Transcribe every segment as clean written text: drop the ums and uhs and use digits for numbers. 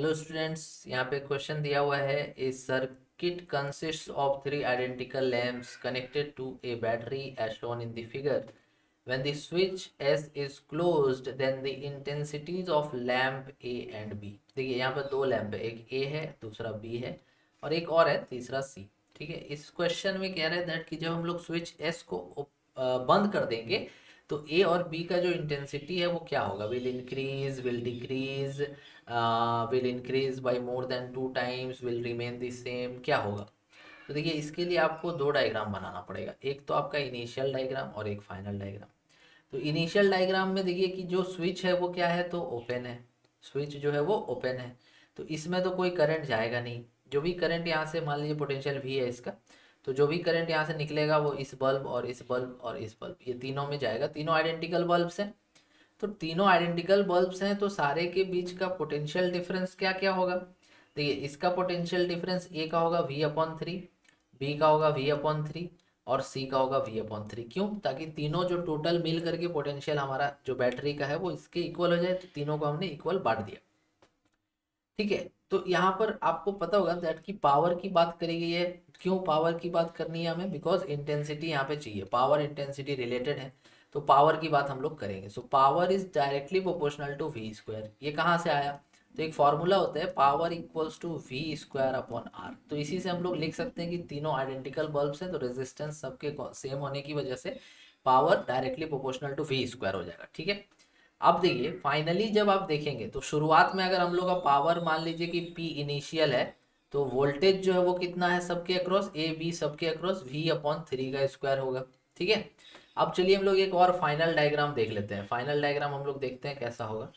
Hello students, यहाँ पे question दिया हुआ है। A circuit consists of three identical lamps connected to a battery as shown in the figure. When the switch S is closed then the intensities of lamp A and B. देखिए यहाँ पे दो lamp है, एक ए है दूसरा B है और एक और है तीसरा सी। ठीक है, इस क्वेश्चन में कह रहे हैं दैट कि जब हम लोग स्विच एस को बंद कर देंगे तो ए और बी का जो इंटेंसिटी है वो क्या होगा, will increase, will decrease, will increase by more than 2 times, will remain the same, क्या होगा। तो देखिए इसके लिए आपको दो डायग्राम बनाना पड़ेगा, एक तो आपका इनिशियल डायग्राम और एक फाइनल डायग्राम। तो इनिशियल डायग्राम में देखिए कि जो स्विच है वो क्या है, तो ओपन है। स्विच जो है वो ओपन है, तो इसमें तो कोई करंट जाएगा नहीं। जो भी करंट यहाँ से, मान लीजिए पोटेंशियल वी है इसका, तो जो भी करंट यहाँ से निकलेगा वो इस बल्ब और इस बल्ब और इस बल्ब, ये तीनों में जाएगा। तीनों आइडेंटिकल बल्ब्स हैं, तो तीनों आइडेंटिकल बल्ब्स हैं तो सारे के बीच का पोटेंशियल डिफरेंस क्या क्या होगा। देखिए इसका पोटेंशियल डिफरेंस ए का होगा V/3, बी का होगा V/3 और सी का होगा V/3। क्यों? ताकि तीनों जो टोटल मिल करके पोटेंशियल हमारा जो बैटरी का है वो इसके इक्वल हो जाए, तो तीनों को हमने इक्वल बांट दिया। ठीक है, तो यहाँ पर आपको पता होगा दैट की पावर की बात करी गई है। क्यों पावर की बात करनी है हमें? बिकॉज इंटेंसिटी यहाँ पे चाहिए, पावर इंटेंसिटी रिलेटेड है, तो पावर की बात हम लोग करेंगे। So power is directly proportional to V square. ये कहाँ से आया? तो एक फॉर्मूला होता है, power equals to V square upon R. तो इसी से हम लोग लिख सकते हैं कि तीनों आइडेंटिकल बल्ब्स हैं तो रेजिस्टेंस सबके सेम होने की वजह से power directly proportional to V square हो जाएगा। ठीक है, अब देखिए फाइनली जब आप देखेंगे तो शुरुआत में अगर हम लोग का पावर मान लीजिए कि P इनिशियल है, तो वोल्टेज जो है वो कितना है सबके अक्रॉस, ए बी सबके अक्रॉस V/3 का स्क्वायर होगा। ठीक है, अब चलिए हम लोग एक और फाइनल डायग्राम देख लेते हैं। फाइनल डायग्राम हम लोग देखते हैं कैसा होगा।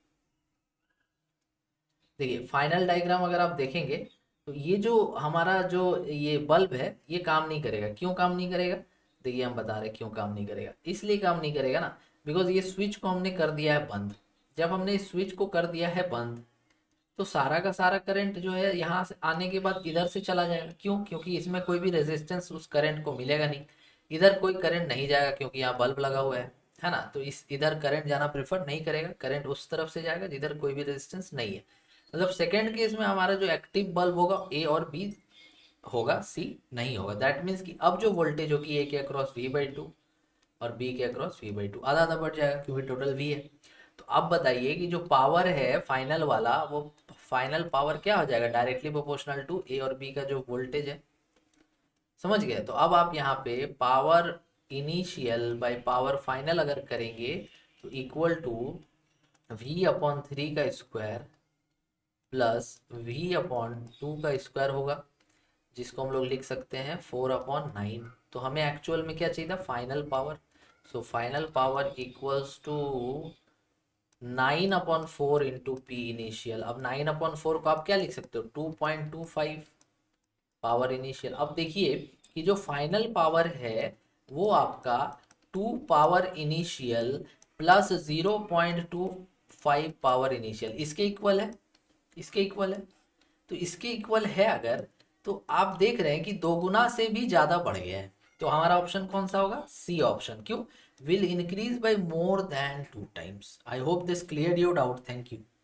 देखिए फाइनल डायग्राम अगर आप देखेंगे तो ये जो हमारा जो ये बल्ब है ये काम नहीं करेगा। क्यों काम नहीं करेगा? देखिए हम बता रहे हैं क्यों काम नहीं करेगा। इसलिए काम नहीं करेगा ना, बिकॉज ये स्विच को हमने कर दिया है बंद। जब हमने इस स्विच को कर दिया है बंद तो सारा का सारा करंट जो है यहाँ से आने के बाद इधर से चला जाएगा। क्यों? क्योंकि इसमें कोई भी रेजिस्टेंस उस करंट को मिलेगा नहीं। इधर कोई करंट नहीं जाएगा क्योंकि यहाँ बल्ब लगा हुआ है ना। तो इस इधर करंट जाना प्रेफर नहीं करेगा, करंट उस तरफ से जाएगा जिधर कोई भी रेजिस्टेंस नहीं है। मतलब सेकेंड केस में हमारा जो एक्टिव बल्ब होगा ए और बी होगा, सी नहीं होगा। दैट मीन्स कि अब जो वोल्टेज होगी ए के अक्रॉस V/2 और बी के अक्रॉस V/2 आधा आधा बढ़ जाएगा क्योंकि टोटल V है। तो अब बताइए कि जो पावर है फाइनल वाला, वो फाइनल पावर क्या हो जाएगा, डायरेक्टली प्रोपोर्शनल टू ए और बी का जो वोल्टेज है। समझ गए? तो अब आप यहाँ पे power initial by power final अगर करेंगे तो इक्वल टू V/3 का स्क्वायर प्लस V/2 का स्क्वायर होगा, जिसको हम लोग लिख सकते हैं 4/9। तो हमें एक्चुअल में क्या चाहिए था, final power. So final power equals to 9/4 into P initial. अब 9/4 को आप क्या लिख सकते हो, 2.25 पावर इनिशियल। अब देखिए कि जो फाइनल पावर है वो आपका 2 power initial plus 0.25 power initial इसके इक्वल है। इसके इक्वल है, तो इसके इक्वल है अगर, तो आप देख रहे हैं कि दो गुना से भी ज्यादा बढ़ गया है। तो हमारा ऑप्शन कौन सा होगा, सी ऑप्शन। क्यों? Will increase by more than 2 times. I hope this clear your doubt. Thank you.